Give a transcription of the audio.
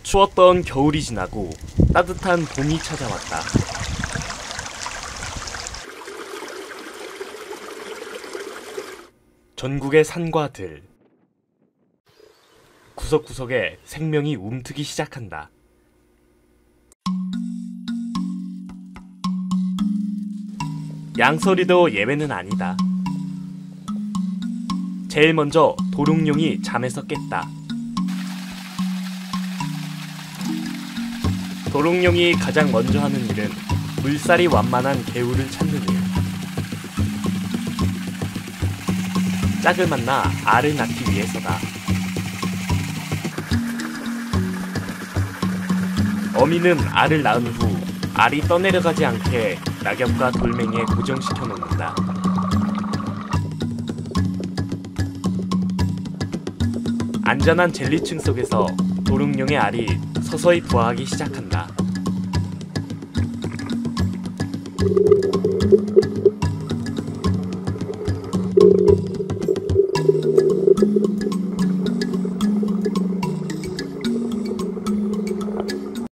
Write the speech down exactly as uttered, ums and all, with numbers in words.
추웠던 겨울이 지나고 따뜻한 봄이 찾아왔다. 전국의 산과 들, 구석구석에 생명이 움트기 시작한다. 양서리도 예외는 아니다. 제일 먼저 도롱뇽이 잠에서 깼다. 도롱뇽이 가장 먼저 하는 일은 물살이 완만한 개울을 찾는 일. 짝을 만나 알을 낳기 위해서다. 어미는 알을 낳은 후 알이 떠내려가지 않게 낙엽과 돌멩이에 고정시켜 놓는다. 안전한 젤리층 속에서 도롱뇽의 알이 서서히 부화하기 시작한다.